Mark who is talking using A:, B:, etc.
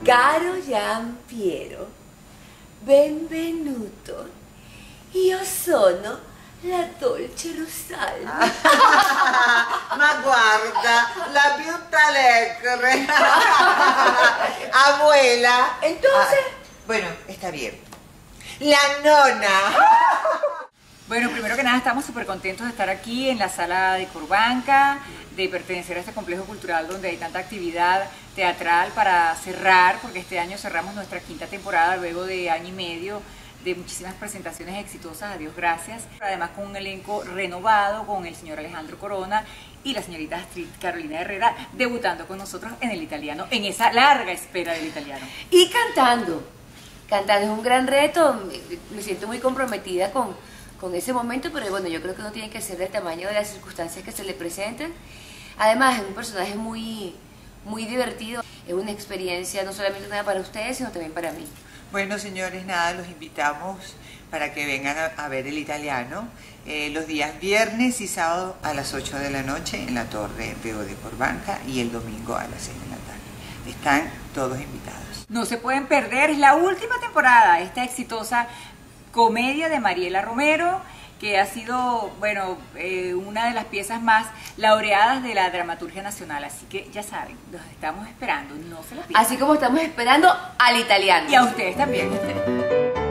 A: Caro Giampiero, benvenuto. Io sono la dolce Rosalba.
B: Ma guarda, la piutta alegre. Abuela.
A: Entonces...
B: Bueno, está bien. La nona.
C: Bueno, primero que nada estamos súper contentos de estar aquí en la sala de Corbanca, de pertenecer a este complejo cultural donde hay tanta actividad teatral para cerrar, porque este año cerramos nuestra quinta temporada luego de año y medio de muchísimas presentaciones exitosas, a Dios gracias. Además con un elenco renovado, con el señor Alejandro Corona y la señorita Astrid Carolina Herrera debutando con nosotros en el italiano, en esa larga espera del italiano.
A: Y cantando. Cantando es un gran reto, me siento muy comprometida con ese momento, pero bueno, yo creo que uno tiene que ser del tamaño de las circunstancias que se le presenten. Además, es un personaje muy divertido, es una experiencia no solamente nueva para ustedes, sino también para mí.
B: Bueno, señores, nada, los invitamos para que vengan a ver el italiano los días viernes y sábado a las 8 de la noche en la Torre Veo de Corbanca y el domingo a las 6 de la tarde. Están todos invitados.
C: No se pueden perder, es la última temporada, esta exitosa comedia de Mariela Romero, que ha sido, bueno, una de las piezas más laureadas de la dramaturgia nacional. Así que ya saben, los estamos esperando, no se lo pierdan.
A: Así como estamos esperando al italiano.
C: Y a ustedes también.